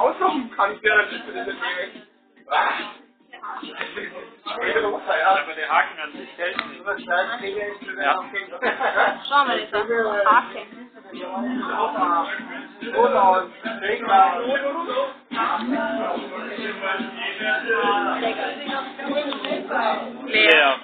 Auslaufen kann ich dir natürlich bitte mitnehmen. Aber der Haken an sich hält nicht. Ja. Schau mal, dieser Haken. Leer.